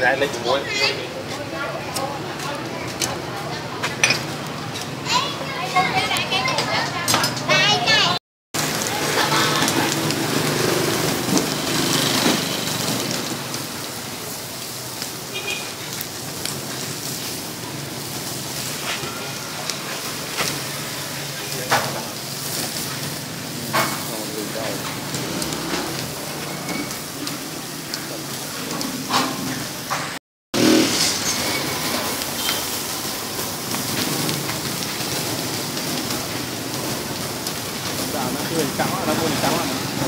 trái lấy muối người trắng nó mua trắng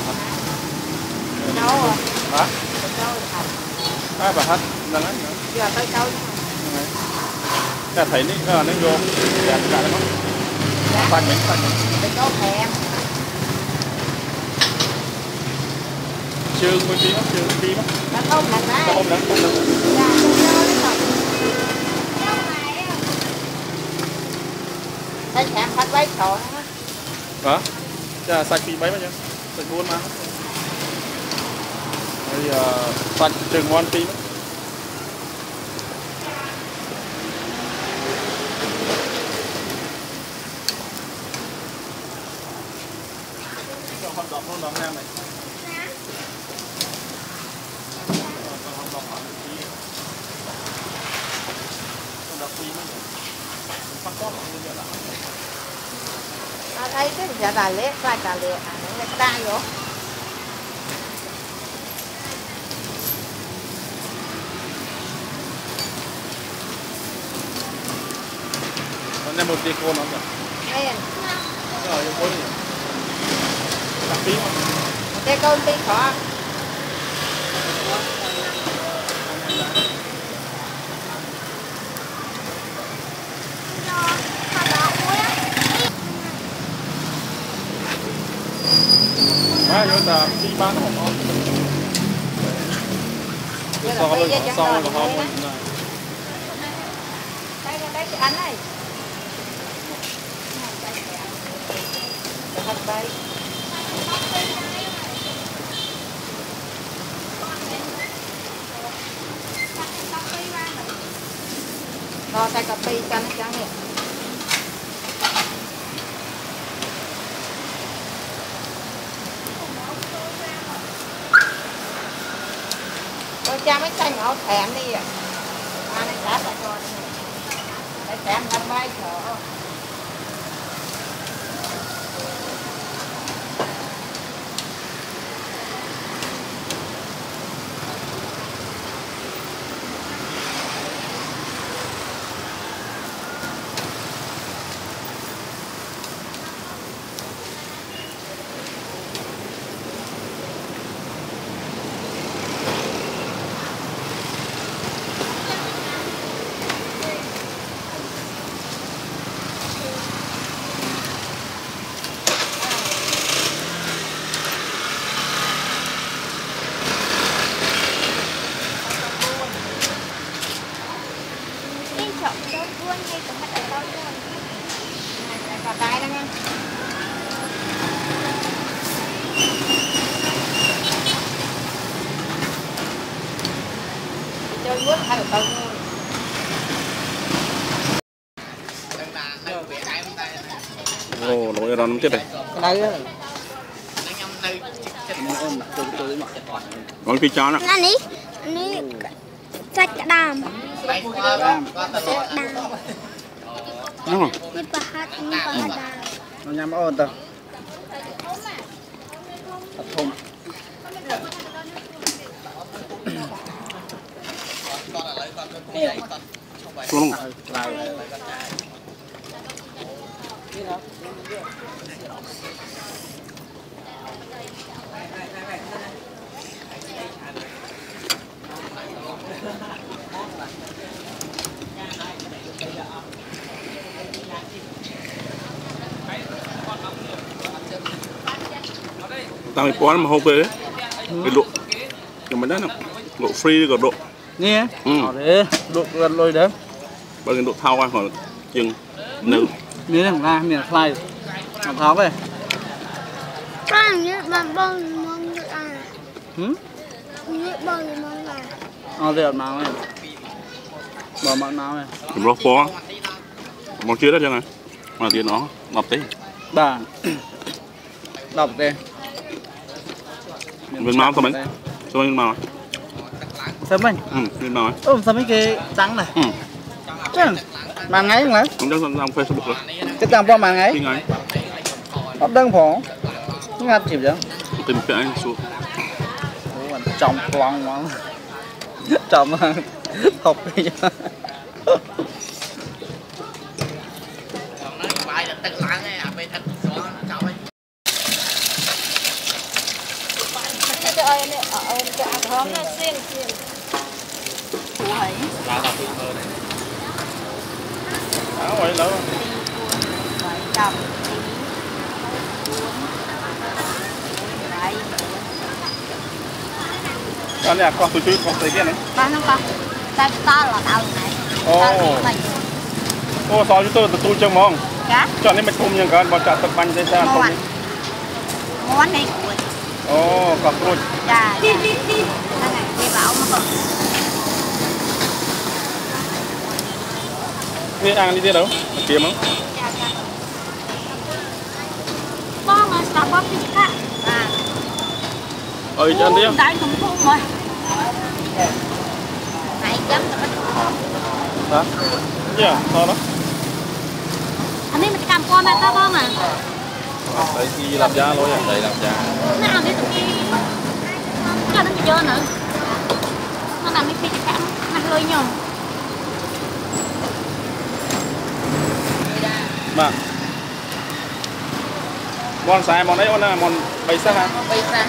là đâu hả ai bà hết là nó giờ tới đâu ta thấy nó vô đẹp cả nó phanh miếng cái có thèm trường mình đi mất trường đi mất nó không thành đấy không đánh thấy chạm phát váy tròn hả chả sạch thì mấy mà chứ sạch buôn mà bây giờ sạch chừng ngon tí con đọc luôn đó em này con đọc tí phát có như vậy là thấy cái giờ là lết vai cả lệ nó ta vô con em một tí cô nó rồi em rồi vô cô đi đặt tí không cái con tí khó vô ta đi bán nó không ngon so lên là không này đây cái anh này rồi tay cà phê cho nó trắng này cha mấy tay ngõ thèm đi à này trả lại cho để thèm làm bay sợ tay đó nha chơi quýt hay là tao ồ nồi rắn chết này đây á con phi chó đó này sạch đàm đúng không? Nó nhắm ơn tao. Thật thùng. Xuống. Tao bị quá mà hộp về đấy, cái độ, cái mình đấy nè, độ free cái độ, nè, để độ gần lôi đấy, bao nhiêu độ thao qua khoảng chừng nửa, nè thằng ra miền fly, thằng tháo về, cái như bạn bao món gì à? Như bao nhiêu món à? เอาเดือดมาไหมbỏ mặn nào này Mình rau phó món chưa đó chưa này mà tiền nó ngập tí bà đọc đây mình mau sao mình sao mình mau sớm anh mình mau sao mấy cái trắng này mà ngay không đấy không đang Facebook rồi cái trang qua mà ngay khi ngay hấp đơn phổ nó ngắt chìm chứ tìm cái anh xuống trong quăng mà trong học đi chứ vậy lâu con này con tụi con thấy cái này con không con ta là tao này ô sao chúng tôi tụi chơi mong cá chọn nên mình cùng những con bọn chặt tập bánh đây sao món này ô cặp luôn dạ đi bảo mà đi ăn đi đâu kiếm không con là sao bắp đi cả ơi chân đi đại thùng thùng rồi này chấm hả dạ to đó anh ấy mình cầm con này ta bông à đấy thì làm giá lối à đấy làm giá nào đi tụi cho nó chơi nữa nó làm cái gì cả mặt lôi nhom mà món xài món đấy món bay xa hả bay xa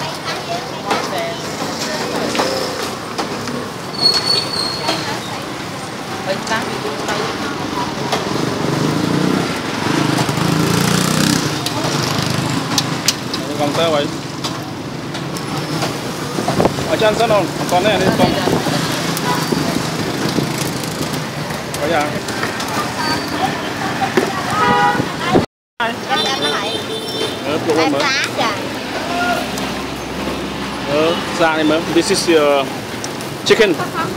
bay xa còn tơ vậy ở chân sân không con này đi con bây giờ ra này mà this is your chicken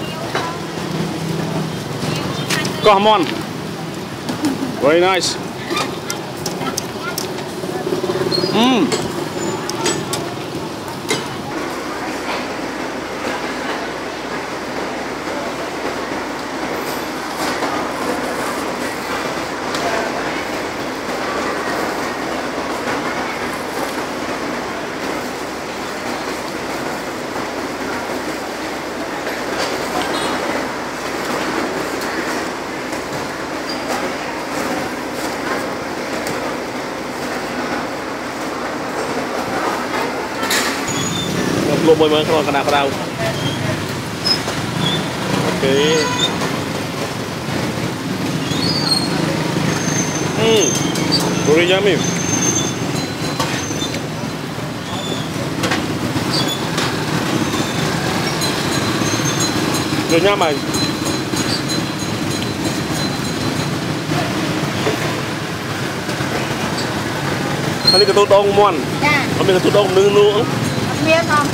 come on very nice lụa mồi mới không còn nào đâu ok very yummy rồi nha mày anh đi cái tô đông muôn anh đi cái tô đông nương nữa miếng không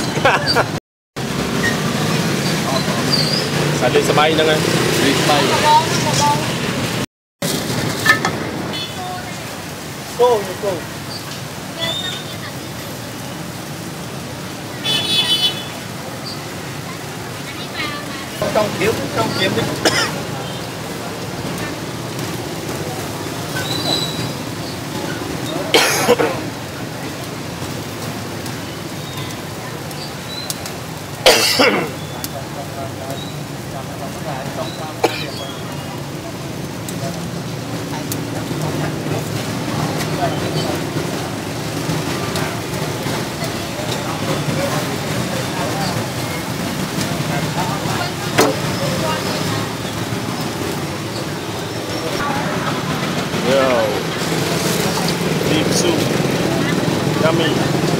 Sài đi bay nữa ngay đi bay cô trong kiếm đi Beef soup, yummy.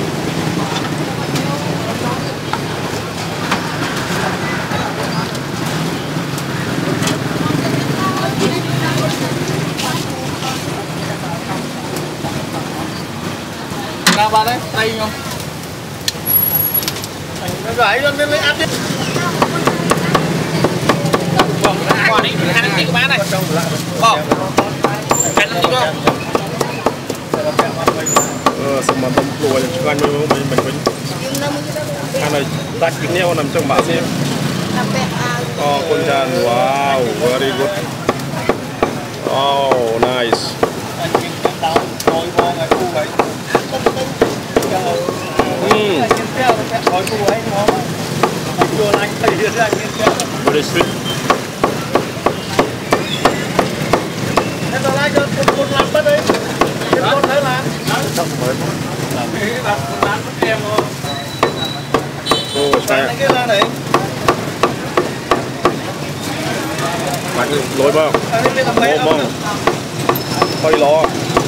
Nào bà đấy, tay không? Nó gãy lên lấy ăn đi. Bỏ đi, hai năm tí của bán này. Bỏ. Hai năm tí không? Xem mà tôm lùi cho anh mình anh này tách cái neo nằm trong bã xem. Con tràn, wow, very good. Oh, nice. Very sweet. Bạn lôi bao ôm không hơi lo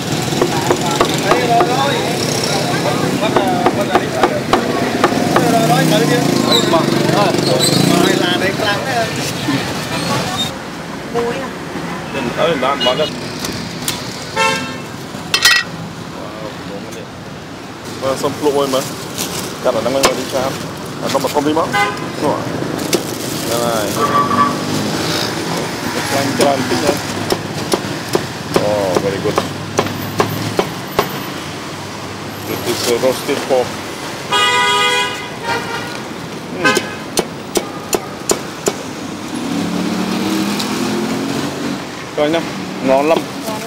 đừng tới đàn bán đất xong lụi mà cả là đang mang đi chán không mà không đi mất đúng rồi này jalan tích nữa. Oh, very good. This is roasted pork. Coi nhá, ngon lắm.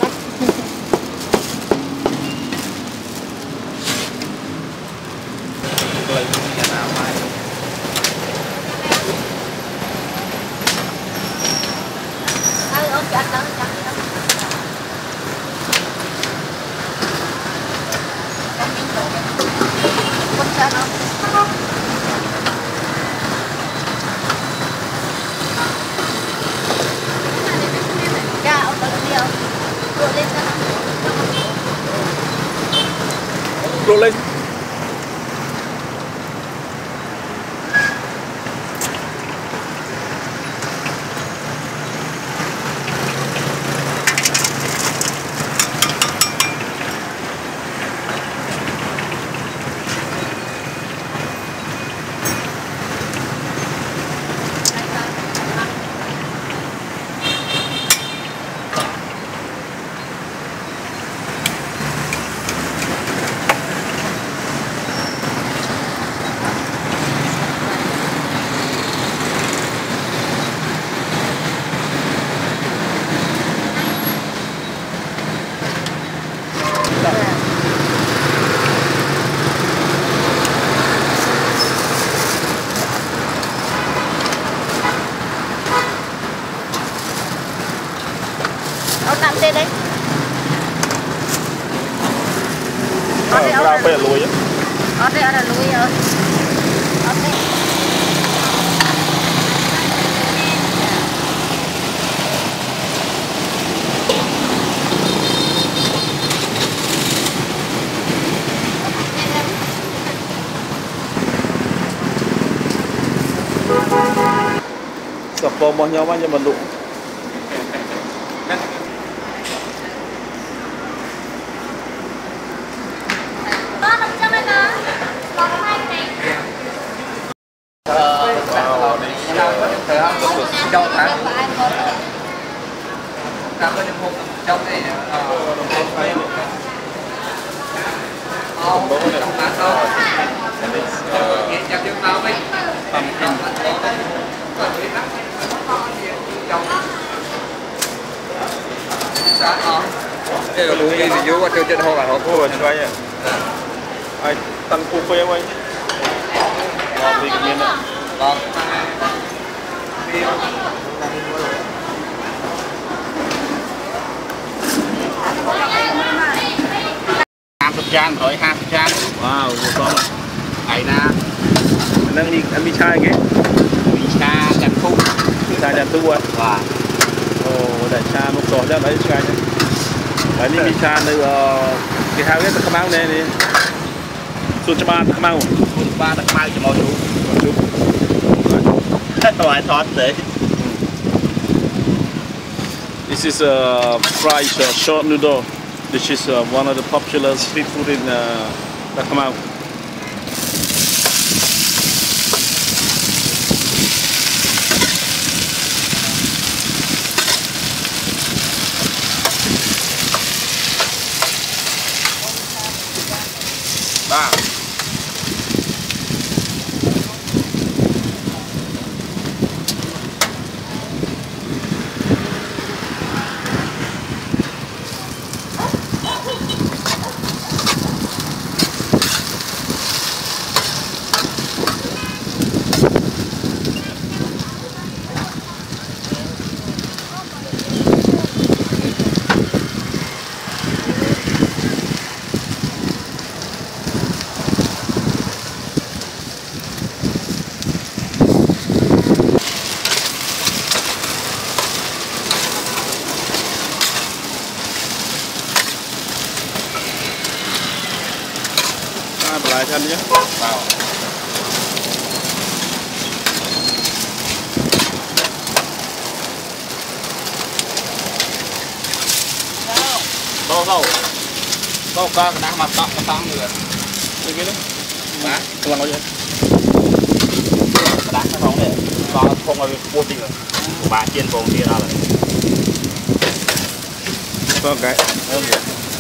Đổ lên. đấy. Ra phải lùi á. Ở đây là lùi rồi. Ở đây. Sập bom bao nhiêu mà đụng. Ai tăng cua phê quay ngon thì cái miếng này ngon 50 chán rồi 20 chán wow nhiều con này nè anh đi chai cái đi cha chăn thu chai chăn thu à wow ồ đại cha một số ra đấy chai nhá đấy đi cha nơi cái hang cái tắc máu này đi xuống cho ba tắc máu cho mọi chú tôi thoát đấy. This is a fried short noodle. This is one of the popular street food in Đắk Nông. ba lại thân nhé vào đâu ca đang mặt tóc tăng nữa cái đó má làm nói gì đá cái phóng này có không có vô tình rồi bà chiên bồn kia ra rồi có cái hơn rồi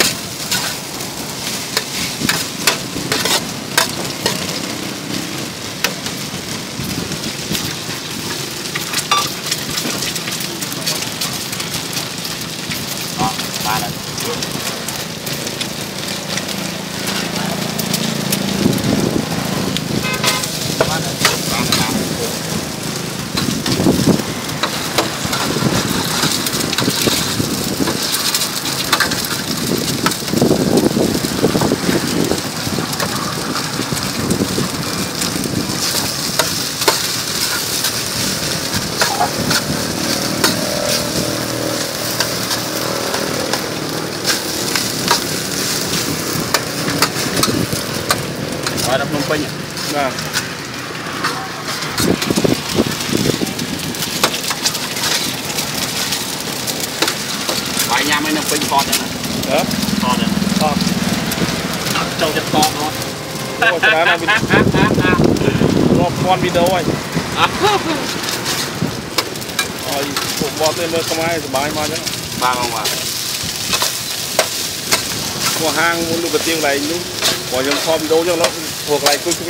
ba lần đập Phnom Penh à? Bài nhà mấy Phnom Penh con này nè, con này, con, trâu chất con thôi. Ôi cái này con video ấy. Rồi, cũng bọt lên không ai thì bài mà chứ. Ba không à? Mua hàng muốn được tiêu này luôn, bỏ những kho video cho nó thuộc lại cuối cùng.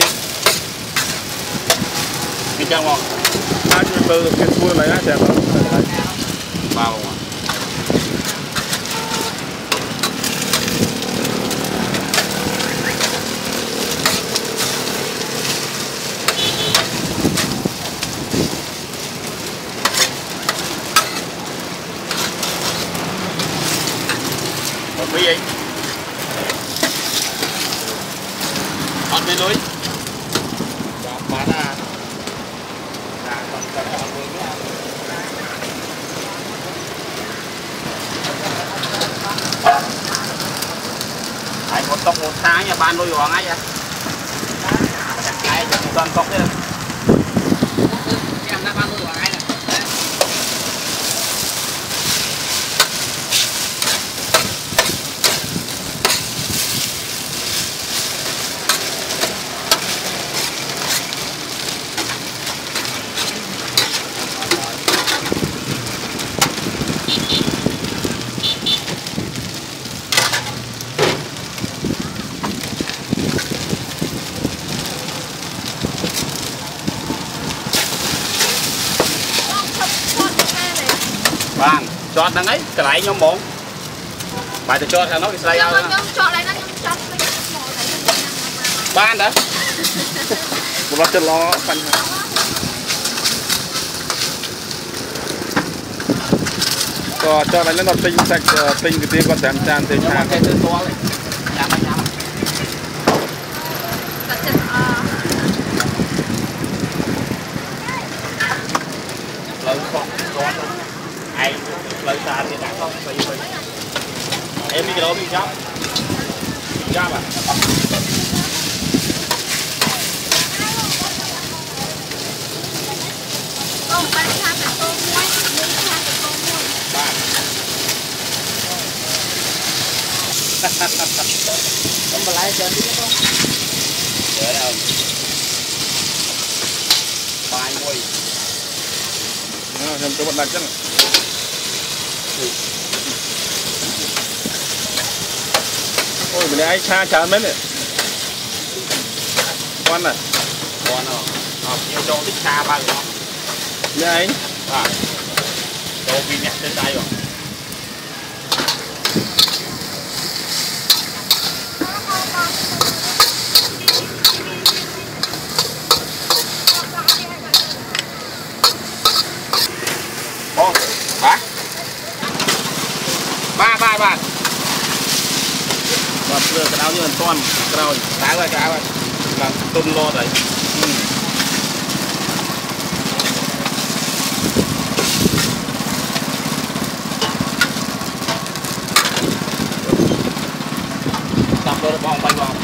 Đi chăng không? Hai mươi từ cái cua này á, chèn nó. Ba không à? Cái gì? Ăn bên núi. Bán à? Một tóc một tháng nha, bán đôi hoàng ấy à? Cái cho một tuần tóc chứ. Em đã bán đôi hoàng ấy nè. Bạn, chọn đằng ấy, cái này nhóm bốn. Bạn thì chọn thằng nó cái này nhưng chọn lại nó chọn ban đó. Một lát chân lo phanh. Có cho này nó tinh sạch tinh cái tiếng con xem chan thì hàng cái to đấy. Nhắm nhắm. Lớn không, con ai lời xa thì đã không phải mình em đi cái đó mình chắp à không phải là cái tôm muối nhưng là cái tôm muối ba không mà lại chơi đi không để đâu bài muối thêm cái bật đặt chứ ôi mình ai cha chán mấy này con này con nhiều cho thích xa bao nhiêu như anh đồ vì nhẹ trên tay rồi ba và vừa cái áo như là con rồi đá rồi làm tôn lo đấy tập rồi bong bay bong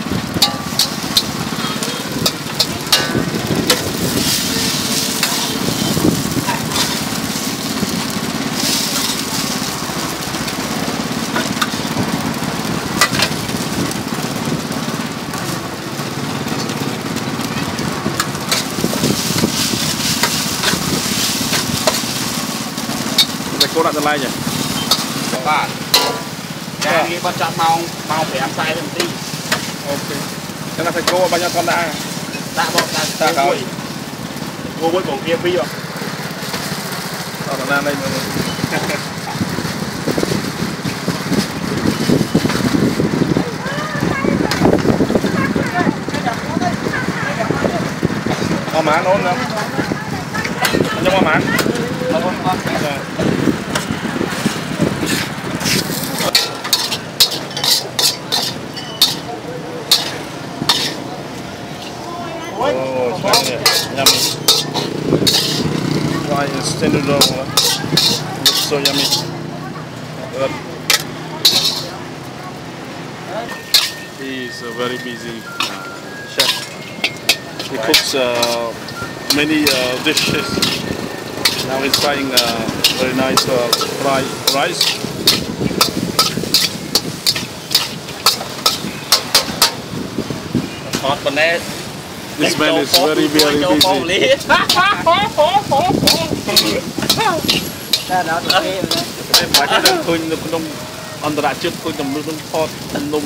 cô đặt like nhỉ? Ba. Cái gì bắt chọn màu phải ăn sai lên tí. Ok. Thế là thầy cô bao nhiêu con đã? Đã bỏ ra cuối. Cô cuối cùng kia phi rồi. Đó là đây mọi người. Có má nôn không? Cho có má. Con. Oh, yummy. Why is noodle? Looks so yummy. Good. He's a very busy chef. He cooks many dishes. Now he's frying very nice fried rice. Hot banana. This man is very busy. Phải cái đó khơi nó không ăn đã trước khơi tầm nước hot nung.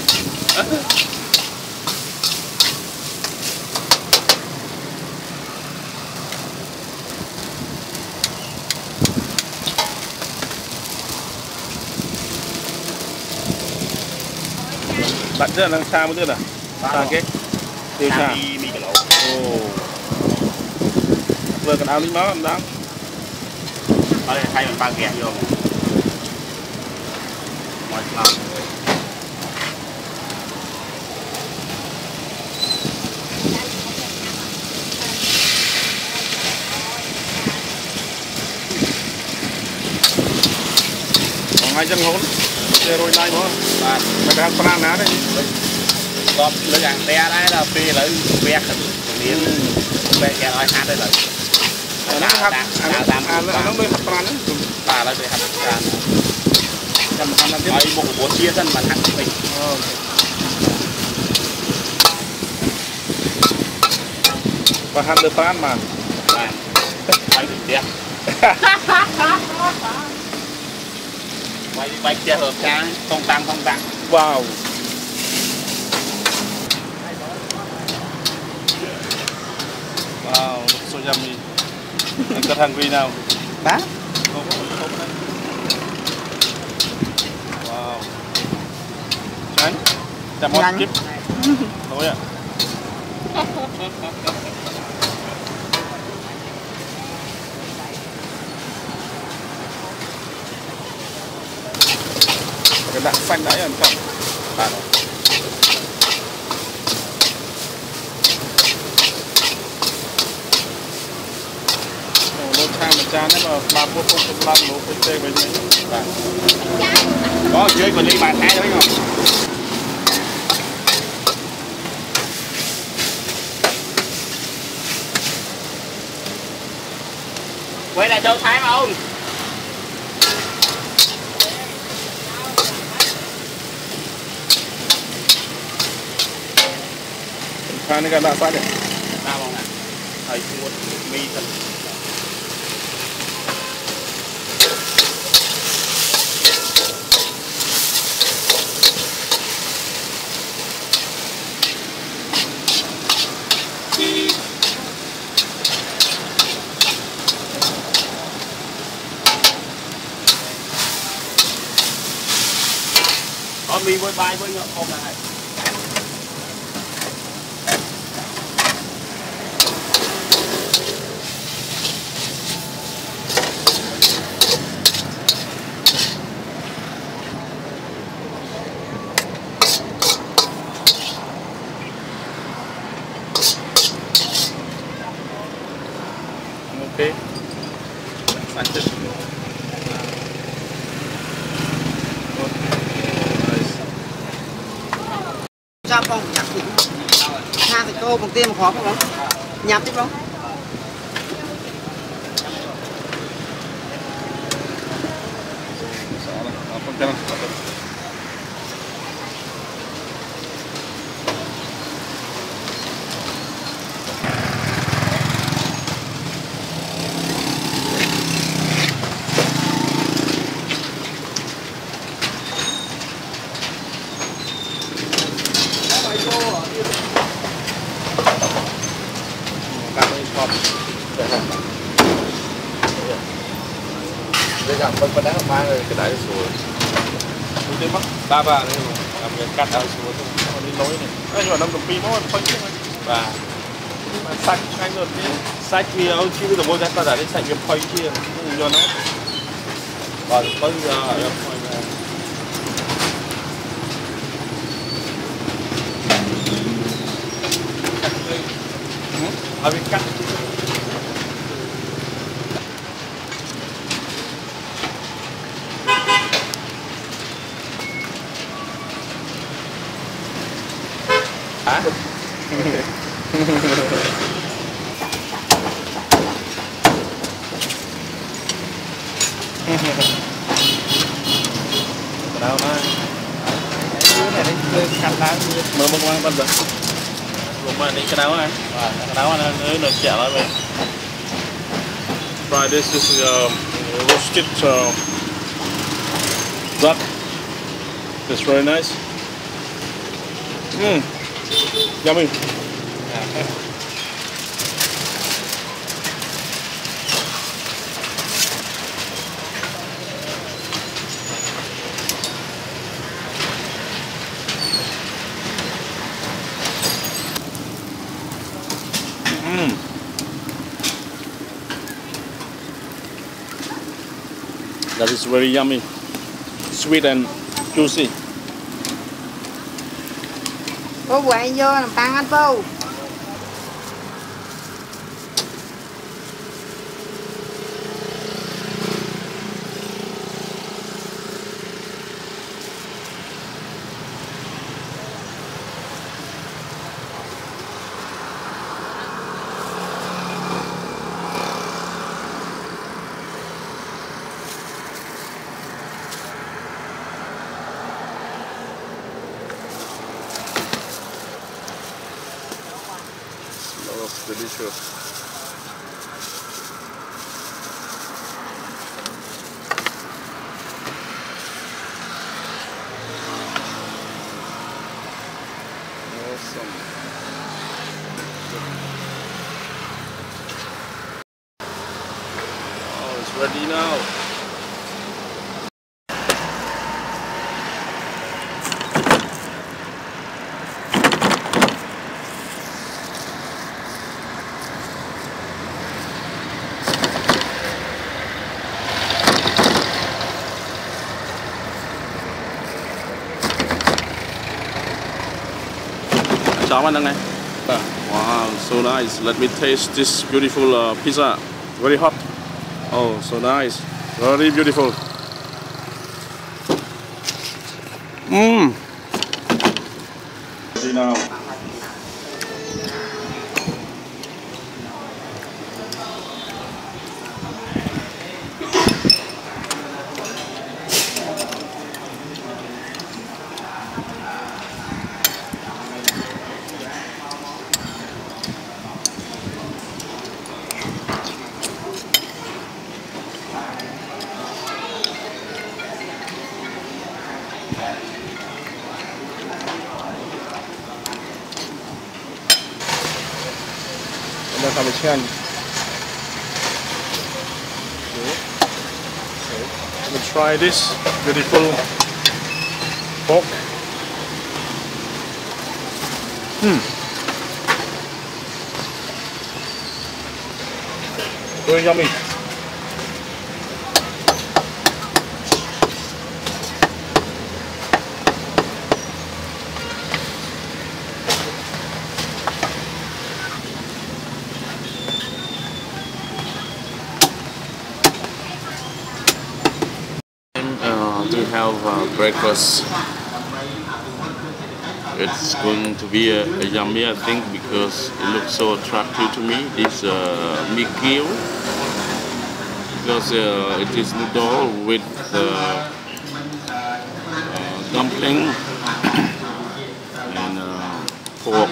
Bạn rất là đang xa một chút à? Xa cái tiêu xa. Vừa còn áo lính máu làm đáng. Ở đây thay bằng ba kẹt vô. Ngoài làm. Còn 2 chân hốn. Để rồi này nữa. Mày đang plan ná đây. Gọt lấy hàng te đấy là phi lấy vẹt miếng vẹt kẹt nói hát đây là nó hạt nó mới hạt plan đấy ta là để hạt plan cầm hạt làm tiếp ấy một bộ chia dân mà hạt mình và hạt được plan mà ấy đẹp quay chia hợp ra không tăng wow. Wow, looks so yummy. Anh got hungry now. Hả? Wow. Tránh. Chạm món kíp. Tối ạ. Cái đạn xanh đấy ăn không? Chán đấy mà 3 phút không làm lố cái tê với mình. Có dưới còn đi bàn thái đấy không? Quay lại châu Thái mà ông. Thái này cả đã phát đấy. Sao không ạ? Thầy muốn mi thật. với bài với nhau không lại ok sạch chứ sao con nhập thì hai thì cô bằng tiên mà khó không nhập tiếp không đây là phần đá mang cái đáy xuống đi mất ba đây làm việc cắt đáy xuống đi lối này nhưng mà 5 nó phanh chứ và sạch anh rồi đi sạch thì ông chỉ được mua ra ta đã đi sạch việc phanh kia cho nó còn bây giờ em phanh ở bên cạnh hả đâu nó này đi cắt lá mở một ngoan bên rồi lúc mà đi cái nào á cái nào nó chẹo lại vậy right this is roasted duck it's very nice yummy That is very yummy, sweet and juicy. cô quậy vô làm tăng anh vô Delicious. Awesome. Oh, it's ready now. Chào anh này. Wow, so nice. Let me taste this beautiful pizza. Very hot. Oh, so nice. Very beautiful. See now. Let's try this beautiful pork Very yummy. To have breakfast. It's going to be a yummy, I think, because it looks so attractive to me. This mee keel, because it is noodle with dumpling and pork.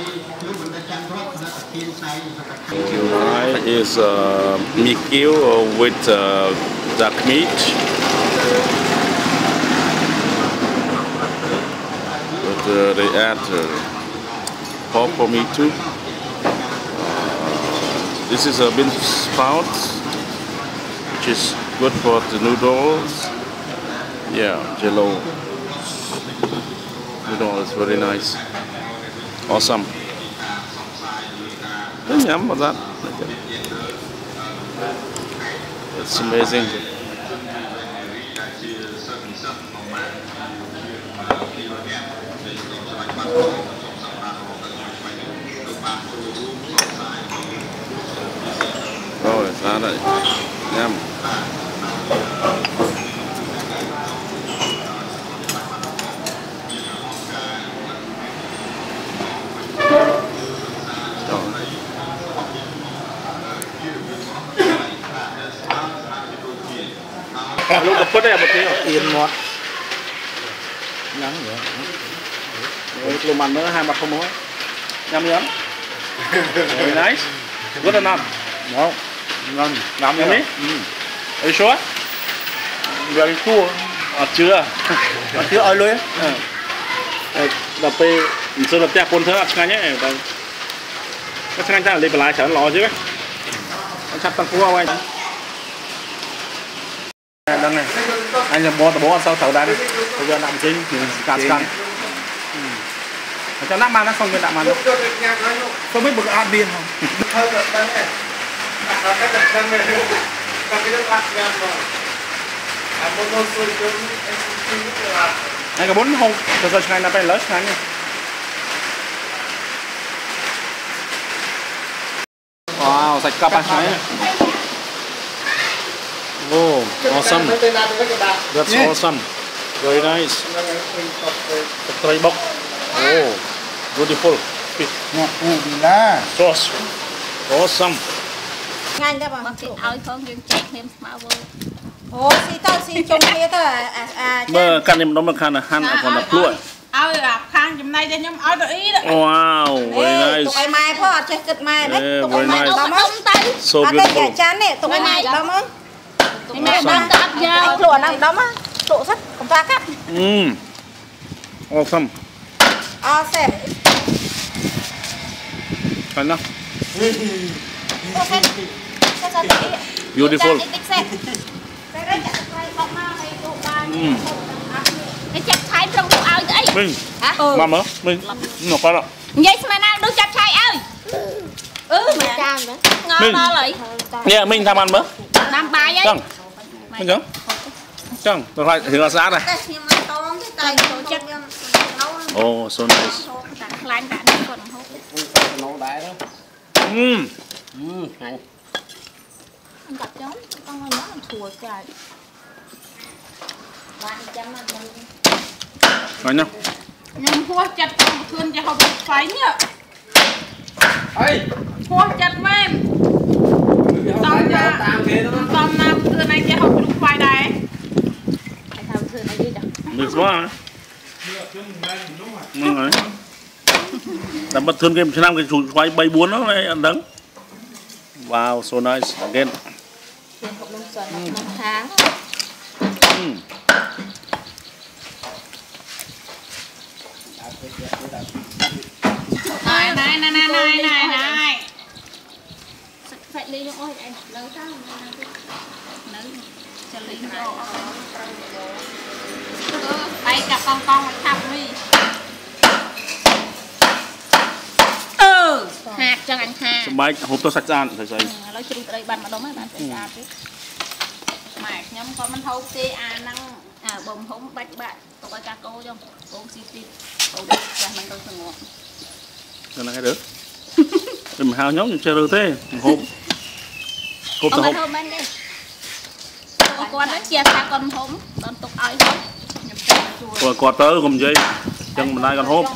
Right is mee keel with duck meat. They add pork for me too. This is a bean sprout, which is good for the noodles. Yeah, jello noodle is very nice. Awesome. Yum with that. It's amazing. Rồi, ra đây em. Lúc đập phút đây một tí rồi. Tiền một. Nhắn vậy. Lùm mặn nữa hai mặt không muối. Nhắm nhắm. Very nice. Good enough. No. Ngon. Làm nhắm đi. Are you sure? Very cool. Chưa. Chưa ơi luôn. Đập pe, xưa đập tép con thớ ngay nhé. Cái ngay ta lấy lại chở lò chứ. Anh chặt tăng cua anh. Đăng này. Anh làm bố ăn sau thầu đá đi. Bây giờ nằm chính thì cắt. Cho nắp man nó không biết đạm man đâu. Không biết một cái ăn biên không? Anh có 4 hôm, giờ ngày nào phải lớn ngày nha. Wow, sạch cặp anh này. Oh, awesome. That's awesome. Very nice. Tray box. Oh, beautiful. Sauce. Awesome. Ngay đó bà. Chị ơi không dừng chạy thêm máu vô. Ồ, xí chung kia tao Mơ căn em nó mà khăn là han còn là pluột. áo là khang chùm này cho nhóm áo được ý đó. Wow, very nice. Tụi ai mai phó chơi kịch mai đấy. Tụi ai mai nice. đó mà. So cái beautiful. chán này, tụi ai mai đó mà. Tụi mẹ đang tập giao. Lụa nằm đó mà. Tụ rất công ta cắt. Awesome. Xem. Phải không? Beautiful. Beautiful. Cái chặt thái trong đồ ao vậy. Mình. Mà mớ, mình nó phải đâu. Vậy mà nào đưa chặt thái ơi. Mẹ. Ngon to lại. Dạ, mình tham ăn mớ. Làm bài ấy. Chẳng. Mình chẳng. Chẳng, tôi phải thử là giá này. Oh, so nice. Lạnh đã còn hốt. Nấu đáy đó. Anh gặp chó, con ơi nó làm thua trời. Rồi nha. Nhưng hua chặt con thương cho họ bị phái nhá. Hua chặt mềm. Tóm nam thương này cho họ bị phái đây. Được quá hả? Ngon rồi. Làm bất thương game năm cái chủ quay bay buôn nó này ăn đắng. Wow, so nice again. Này. Phải ly nó ôi anh nấu tao nấu cho ly nó bay cả con mà thăm đi. chẳng anh ha bài hộp to sạch ra phải xây nói chung đây bàn mà đâu mấy bạn sẽ ra chứ mày nhóm con mình hâu tê năng bông hống bạch bạn có cái cá cô trong bông xì xì bông đẹp ra mình đâu thường ngọt cho nó cái được mình hao nhóm chơi được thế hộp hộp hộp hộp đi con nó chia ra con hống con tục ai rồi quạt tới cùng dây chân mình đây còn hộp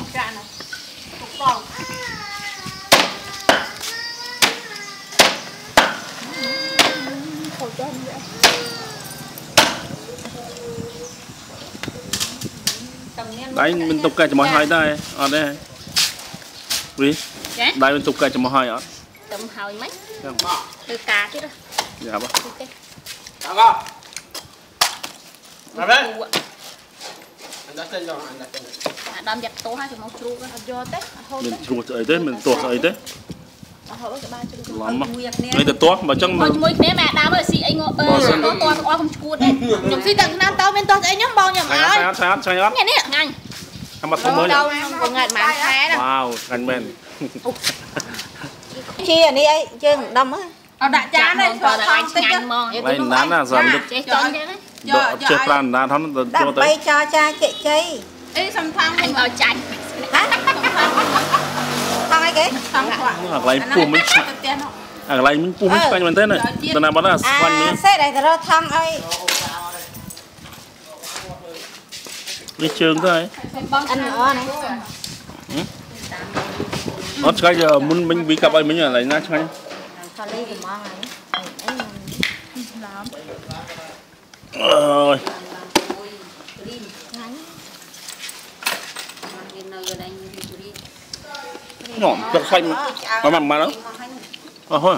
đấy mình tục cái cho mọi hai đây ở đây vì đây mình tục cái cho mọi hai ở tầm hào mấy từ cá chứ đó dạ bác Nào đấy. Anh đã tên rồi, anh đã tên. đâm giặt tô hai thì mau chua cái do tết mình chuột ấy thế mình tuột ấy thế lắm mà ngay từ tuột mà chân mà mùi thế mẹ đào ơi xị anh ngộ to không chuột đấy nhung xị tận nam tao bên to anh nhắm bao nhầm ơi sai hết nghe nè ngành ăn mặt không mới đâu còn ngại mà khé đó wow ngành men chia đi ấy chơi đâm á đã chán đây cho anh ngành mong đây nán là giờ được chơi plan nán thắm đâm bay cho cha chị chơi ê xong thang anh vào chanh thằng ấy cái lại pum mình lại mình pum mình quanh mình thế này tao nào bắt là quanh mình xe này thì thằng ấy đi trường thôi anh nhỏ này nó cái giờ muốn mình bị cặp ấy mình là lại na chơi thôi đi thì mong này rồi nhỏ thật xanh mà mặn mà đó thôi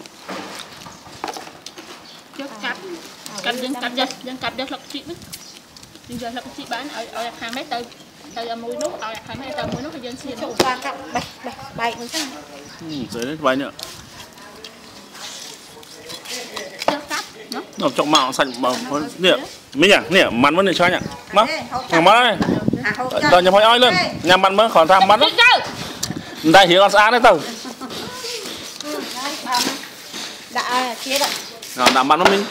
dân cặp lọc chị biết bây giờ lọc chị bán ở hàng mấy từ mùi nước ở hàng mấy từ mùi nước thì dân xin chụp ra cặp bay rồi đấy vài nữa nó chọn màu xanh màu nè mấy nhỉ nè mặn vẫn để cho nhỉ mắt thằng mắt này tao nhà phơi oi lên nhà mặn mới còn tham mắt đó đây hiểu con sáng đấy tao đã chia đó đảm bảo nó mình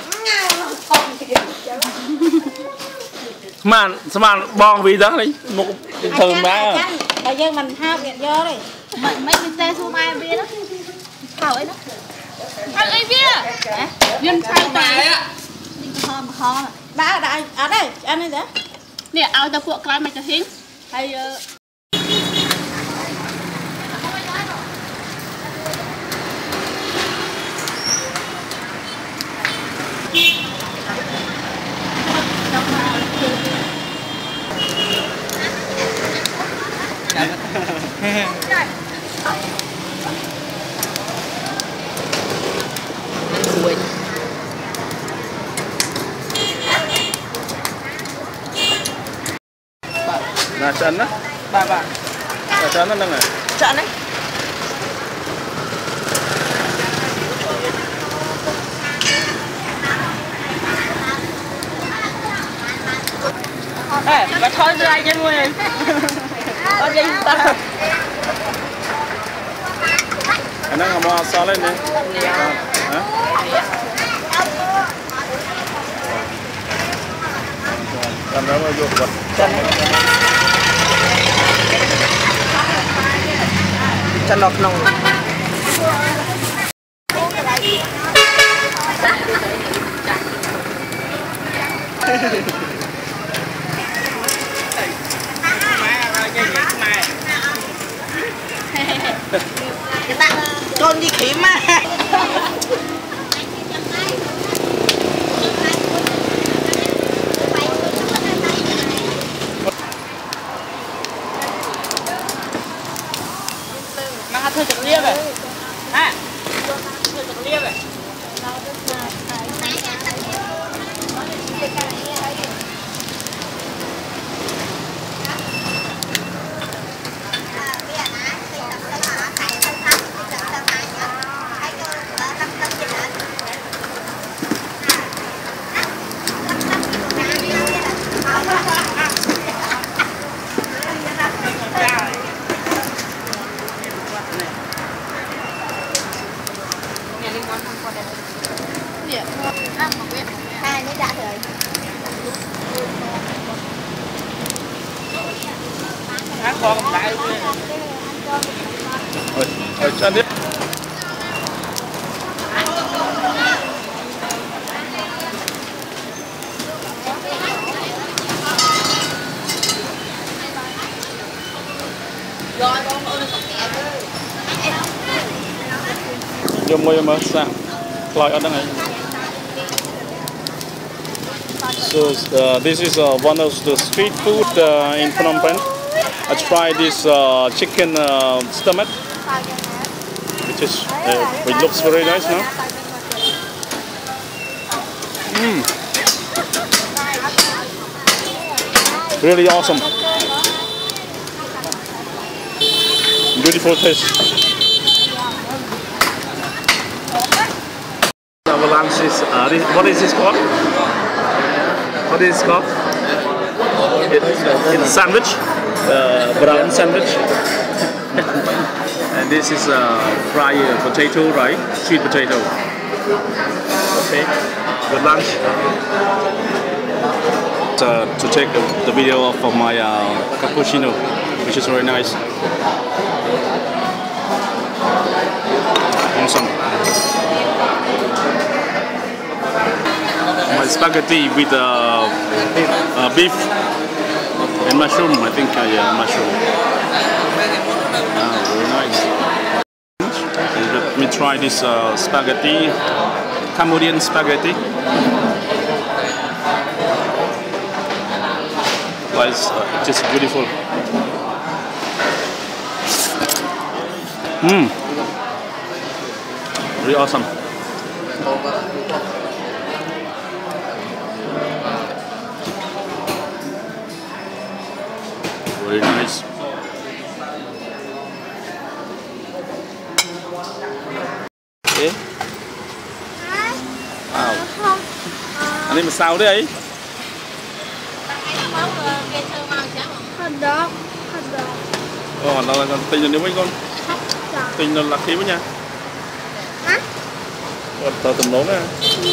mà bong vì đó đấy một thường mà bây giờ mình hao việc do đây mấy cái xe xu mai bia đó khảo ấy đó ăn ấy bia viên sao tài á kho đã ở đây ăn đi đó nè ao tao cuộn cái mày cho hình hay là chân á Bà là chân nó đang này chọn đấy bà thôi ra cho người ở đây ta anh đang ngồi sao lên đấy hả cầm đó mà dục vật chân lọt nồng con đi kiếm mà mà thôi chặt lia rồi à thôi chặt lia rồi con lại ở chân đi. Vô mua mà sao? Lòi ở đây này. So this is one of the street food in Phnom Penh. I tried this chicken stomach, which looks very nice now. Really awesome. Beautiful taste. Our lunch is what is this called? What is it called? It's a sandwich, brown sandwich. And this is fried potato, right? Sweet potato. Okay, good lunch. To take the video of my cappuccino, which is very nice. Awesome. My spaghetti with beef and mushroom, I think, yeah, mushroom. Very nice. Let me try this spaghetti, Cambodian spaghetti. It's just beautiful. Really awesome. Very nice. Okay. Wow. Anh em sao đấy ấy? Hot dog. Nó là tình là nếu mấy con tình là khí với nha. Hả? Tao tầm nấu nè.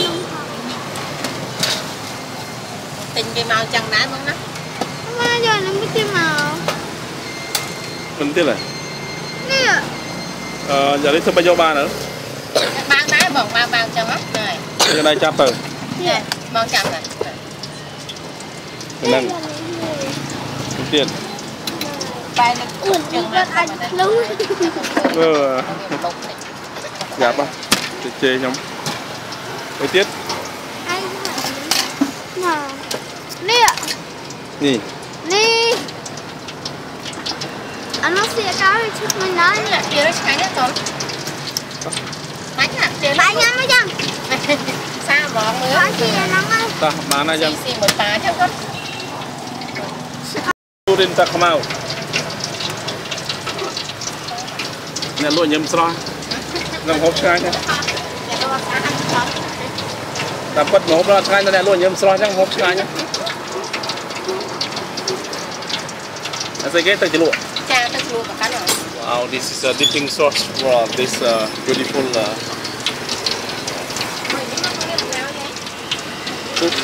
Tình cái màu chẳng đá mong đó. Mà giờ nó mới cái màu. Mình tiếc này. Nè. Giờ đi thưa bao nhiêu ba nữa? Mang đá bỏng mang chẳng hết này. Cái này chắp từ. Nè, màu chẳng này. Cái này. Tiền. Bài nó chừng là anh lú. Gạp á. Chê nhóm. Cái tiết. Anh nào. Nè. Nè. Nè. Anh nó xịa cáo đi chút mình nói. là kia nó sáng nhất rồi. Bánh à? Bánh nhá mấy chăng? Sao bỏ mưa? Có gì là nóng ơi. Ta bán này chăng? Xì một bà chắc con. Turin ta không ao. Nè lụa nhầm sro. Ngầm hộp chai nha. Ta bắt hộp ra chai nè lụa nhầm sro chắc hộp chai nha. Say cái tay lụa. Cha tay lụa cả rồi. Wow, this is a dipping sauce for this beautiful soup.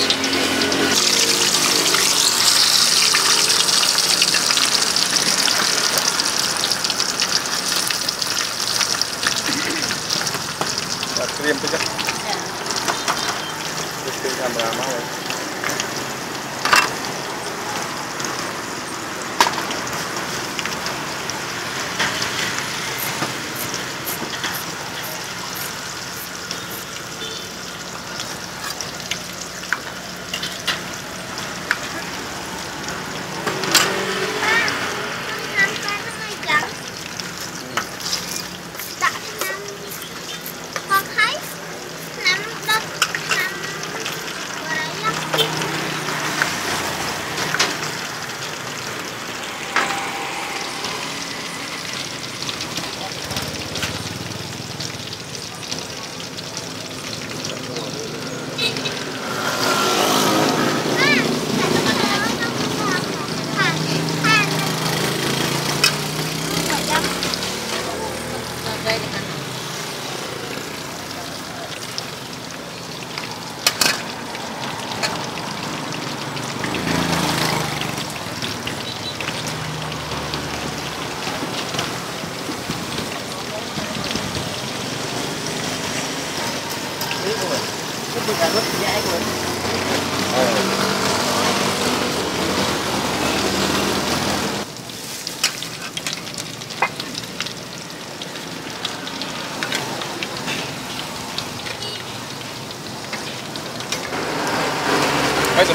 Krim tu kan? Krim kamera mau.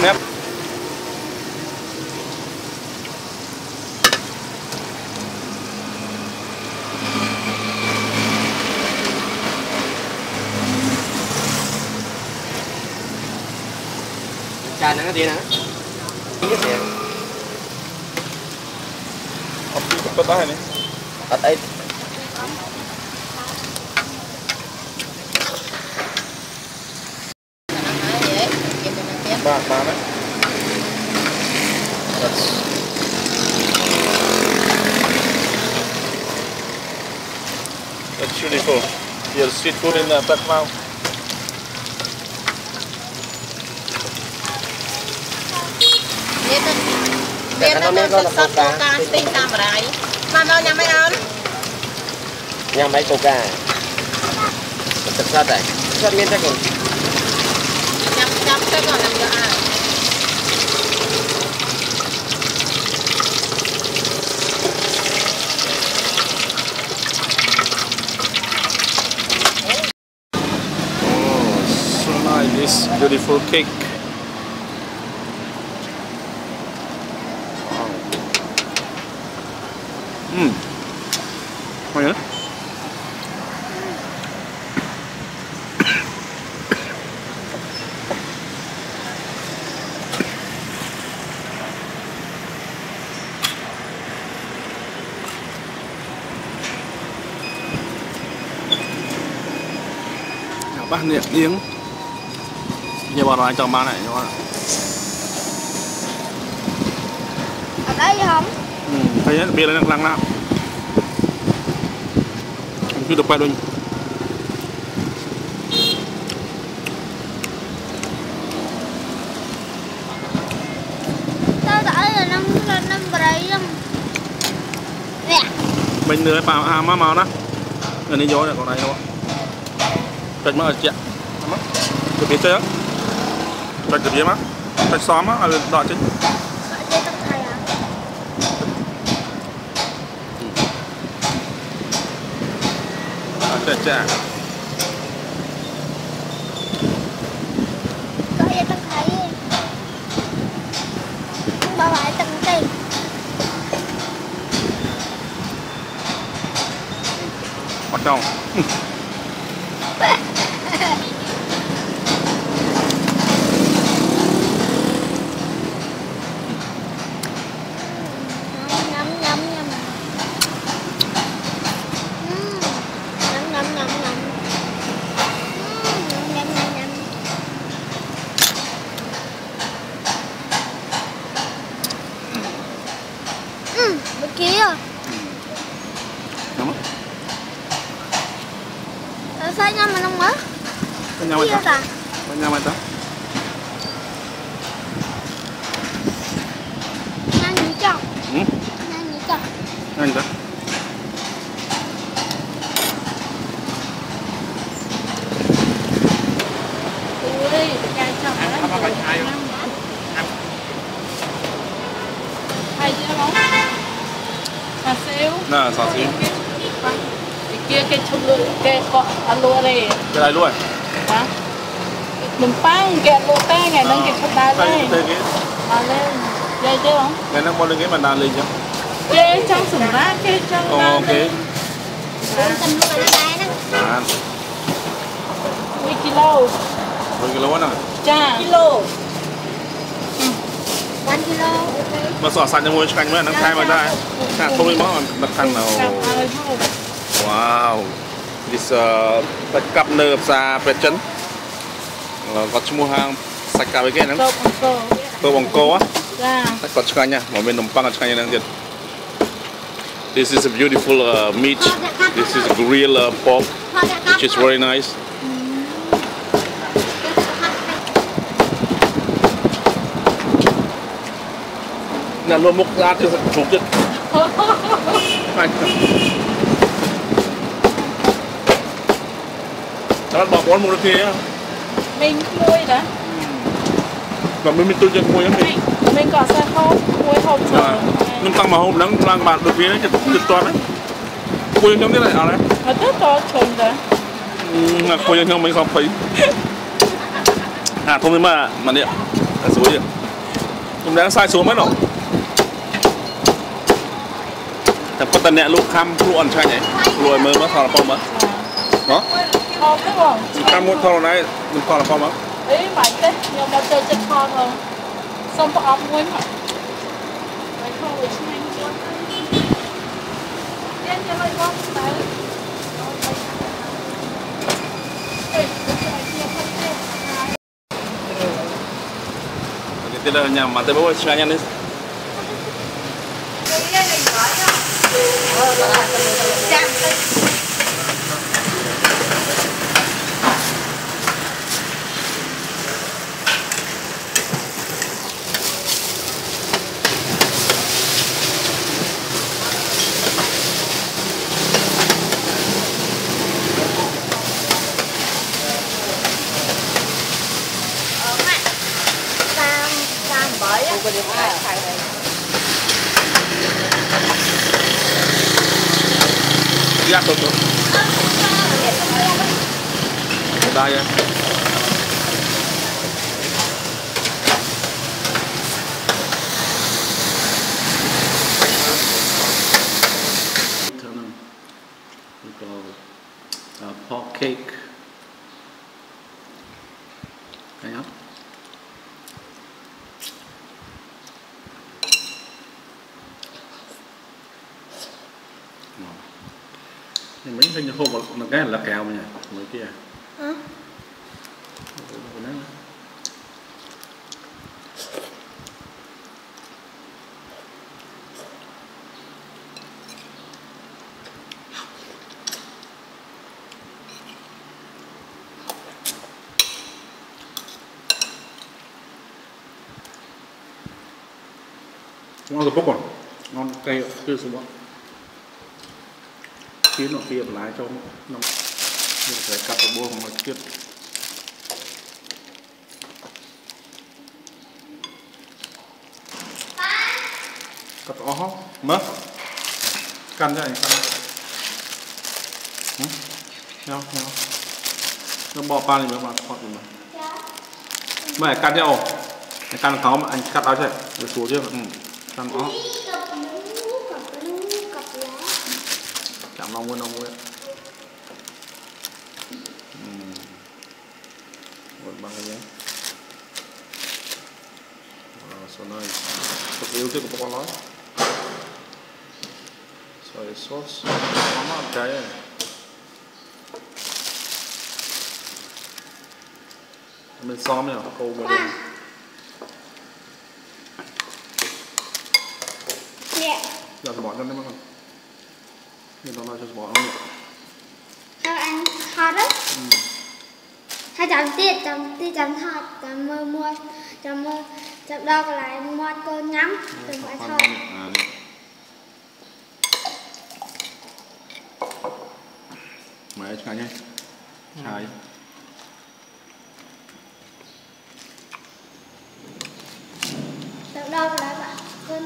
nét chà nó gì nè có tao hay nè ở đây ba đấy that's beautiful. Your street food in Patmao. Biết nó được sắp coca tinh tam rải mà đâu nhà mấy ăn nhà máy coca thật ra đây rất miên chắc rồi chăm chăm cái còn làm cho ai So nice, this beautiful cake. Ngon nhỉ? Bác niệm tiếng như bà nói cho má này các bạn. Ở đây không? Thấy hết bia lên lăng lắm. Cứ được quay đôi. Tao đã là năm bầy không? Nè. Mình nữa bà má màu đó. Người đi vô này còn này không ạ? Trạch mà ở chị ạ. Được biết chưa? Trạch được biết má. Trạch xóm á, đợi chứ. Chà chà. Có gì tao thấy bao lại từng tiền. Bắt đầu. Bên kia. Đúng không? Sao nhau mà không mất? Bên nhau mày ta? Bên nhau mày ta? Nhanh gì chồng? Nhanh gì chồng? Nhanh ta? ui chai chồng hay chưa bóng xà xíu Nè, xào xíu. Kia cái chung lụa cái cọ lụa này Cái này luôn. hả mình phang kẹt lụa tay ngày nâng kẹt sắp đá đây Đây cái. lên dây chứ không Ngày nó bao nhiêu cái mà đàn lên chứ? kê trong sủng rác kê trong đá Ok. Con tình luôn ở đây đó. Đàn. 10 kilo 10 kg nào? cha kilo 1 kilo. Mà sọ sạch cho môi canh mới nó khai mà ra. Cả không đi món đặt khăn nào. Wow. This bạch cặp nơ xa bạch chân. Có chung hàng sạch cả với cái nó. Tô bóng cô á. Có chung nha. Mà bên nồng băng chung nha năng thiệt. This is a beautiful meat. This is a grilled pork, which is very nice. Là luôn múc ra thì chụp chứ. Các bạn bỏ con một cái kia. Mình muối đó. Và mình tôi chân muối Mình có xe không? Muối hộp chờ. Nhưng tăng mà hôm nắng lang bạn được phía đấy chụp toàn đấy. Muối giống thế này à đấy. Nó rất to trồn đấy. Muối giống mình không thấy. À không mà điện. xuống đi chúng đang sai xuống mất rồiแต่ปัตตานีลูกค้ำลูกอ่อนใช่ไหมรวยมือมาทอดปอมมั้งเนาะ Thon thế không? ข้ามมุดทอดไหนมันทอดปอมมั้ง Ý mày thế, nhưng mà chơi chân thon không? Xong có ốc nguyên hả? Mày không phải xin anh luôn. Yên cho mày con tới. Ê, Cái là nhà mà tôi bố chơi nhanh đi Giác tốt tốt đây nha pork cake cái nhá nhưng mấy hình hôm một cái là kèo mà nhỉ mấy kia ngon rồi bốc rồi ngon cây chưa xuống bóng khiến nó kia lái cho nó phải cắt vào buông mà chết cắt ó mất căn cho anh căn nhau nó bỏ pan đi mà thoát đi mà mày căn nhau căn khó mà anh cắt áo chạy rồi xuống chứ căn ó chạm lòng luôn một bằng cái nhé wow, so nice thật yêu thích của con nói soy sauce mama trái này mình xóm này câu mà đừng giờ bỏ cho nó mà nhưng nó cho bỏ không sao anh thọt đấy hai chấm tiết chấm thọt chấm mua chấm đo lại mua cơm nhắm đừng phải thọt mày chai nhé chai chấm đo lại bạn cơm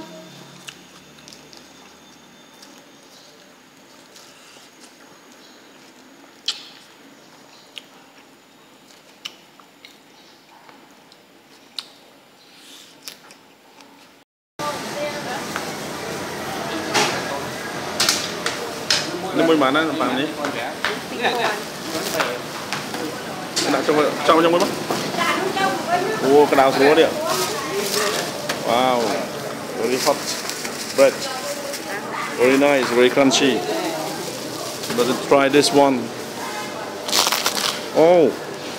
nó mới bán nó bằng đấy đã trong mới bắt ô cái đào xuống đi ạ wow very hot bread very nice very crunchy let's try this one oh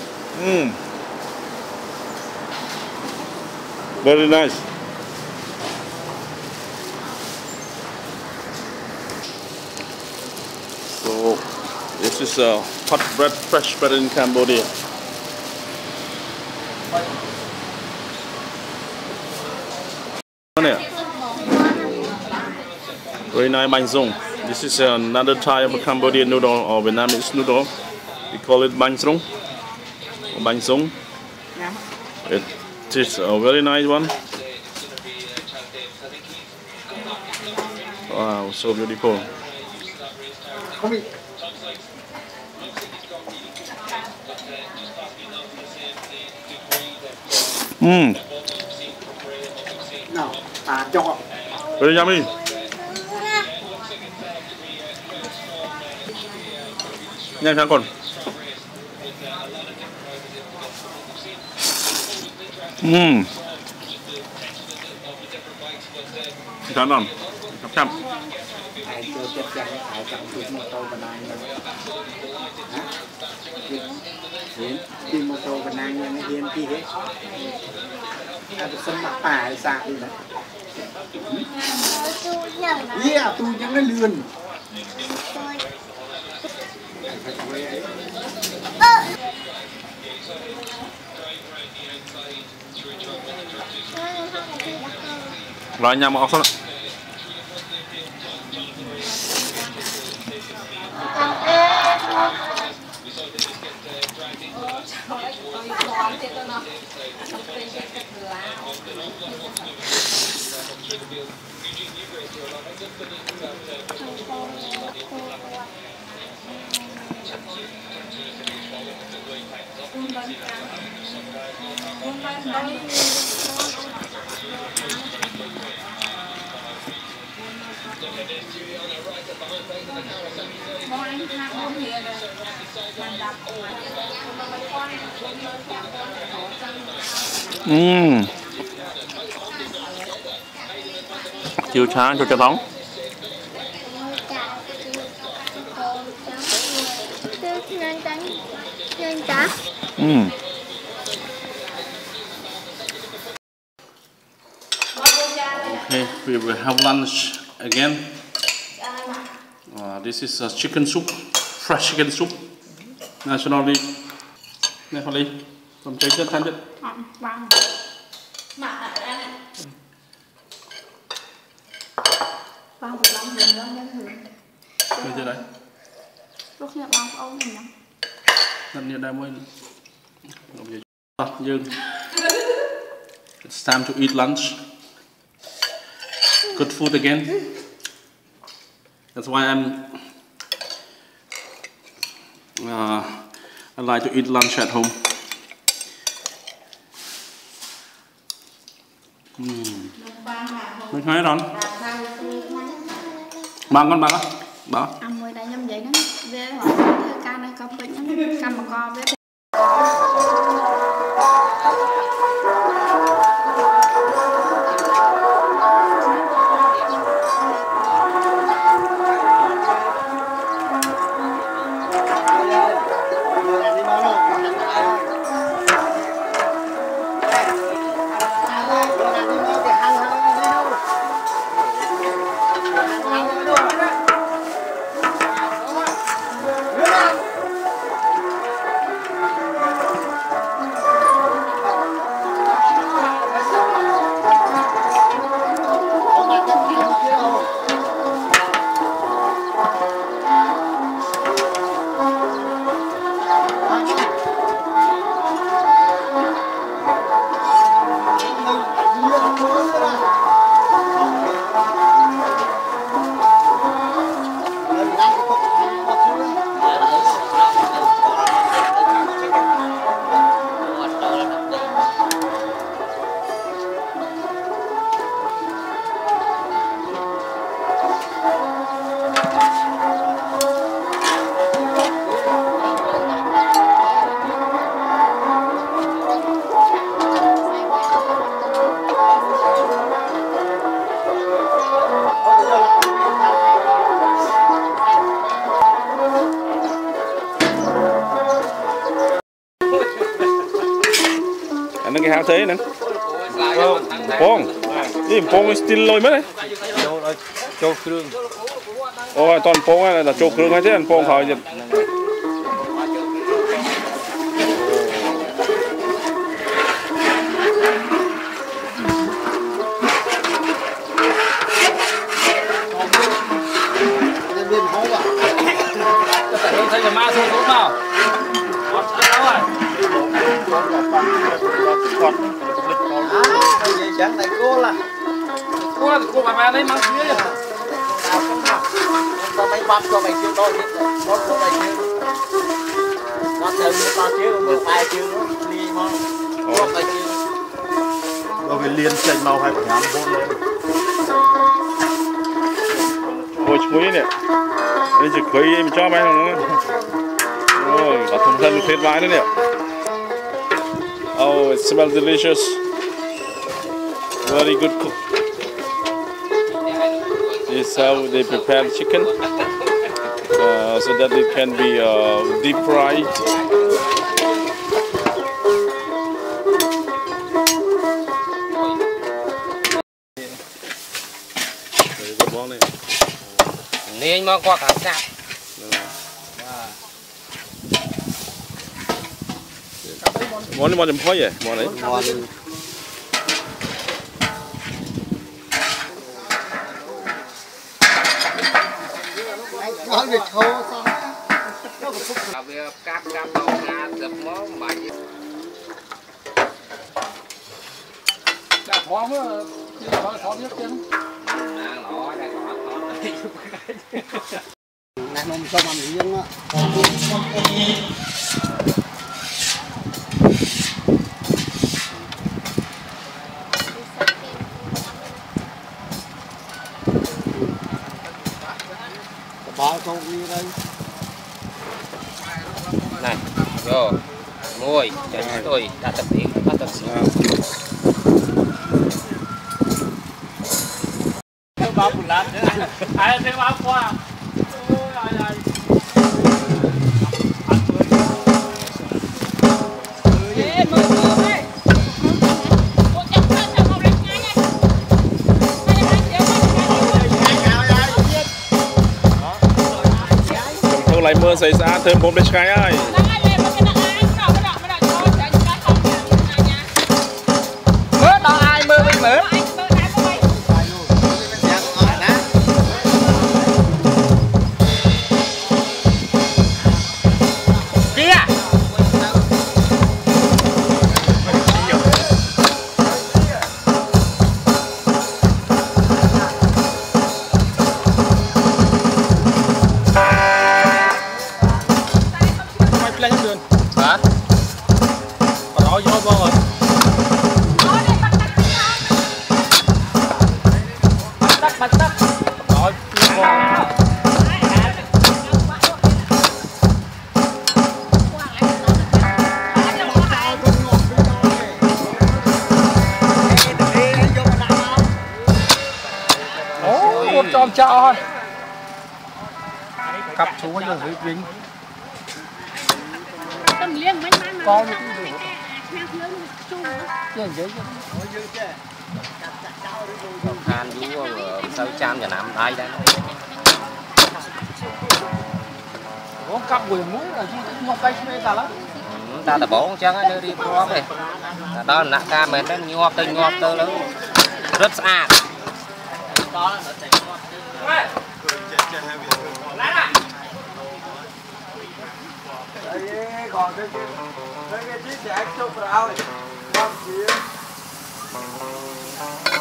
very nice so this is a hot bread, fresh bread in Cambodia. Very nice bánh rung. This is another type of Cambodian noodle or Vietnamese noodle. We call it bánh rung or bánh rung. It is a very nice one. Wow, so beautiful. chọ bây giờ đi nhanh sang còn chán lắm chắc chắn ai chơi chết chắn ai chẳng biết mô tô bên này hiến tìm mô tô bên này nha hiến kia hết ai được sân mặt tài xa đi đấy yeah tôi nhắn nó lươn rồi nhà mà học xong chiều sáng cho trái bóng Okay, we will have lunch again. This is chicken soup, fresh chicken soup. Nationally, from China, Thailand. Như thế đấy. Lúc nhập bằng ông mình nè. Lần này đang mới. Dương. It's time to eat lunch. Good food again. That's why I like to eat lunch at home. Mình thấy rồi. Bằng con á. Đó. Ăn mùi đây nhâm vậy đó. Về hỏi thưa ca này có bệnh nhâm cầm một con về. cái hang thế nè, phong, đi phong still lôi mất đấy, châu krương, ôi toàn phong là châu krương hay thế, phong khỏi dịch. thấy là ma xuống tốt nào, chẳng này cô là cô bà đấy mang phía có mấy bắp cho mày chưa đôi hết có mày chưa nó theo như tao chưa mười phải chưa đi mà có mày chưa rồi liên chạy màu hay phải ngắm bốn lên Ôi chuối nè, đây chỉ khơi em cho mấy thằng nữa. Ôi, cả thùng thân phết vãi nữa nè. Oh, it smells delicious. Very good cook. This is how they prepare chicken, so that it can be deep fried. Nên mà qua cả sạp. Món này món chấm phơi vậy, món đấy. Ngon việc khô xong. Việc cắt đầu ngà dập món bánh. Đã thoáng quá, nhưng mà thoáng nhất chứ. Này nôm cho mà nghỉ dân á. Bao câu đi đây. Này, vô, ngồi, cho chúng tôi đã tập tiếng, đã tập sĩ. Theo báo của lát nữa. Ai theo báo qua. Ôi ai. Lại mưa xảy ra thơm bột bên trái ơi. Mưa đó ai mưa bên mưa. Kia. Hả? Còn nói vô con rồi. Bắt tắt. Rồi, Một tròn chợ thôi. Cặp xuống có nhiều dính. Tâm liên bánh mang Con than chú sao chăm nhà nằm đây đây. có cặp quỷ mũi là không tay mê ta lắm. Ta bố chắc nó đi qua đây. Đó là ca mình nó nhọp tơ lớn. Rất sạch. Đây còn cái chiếc sẽ chụp rồi. Con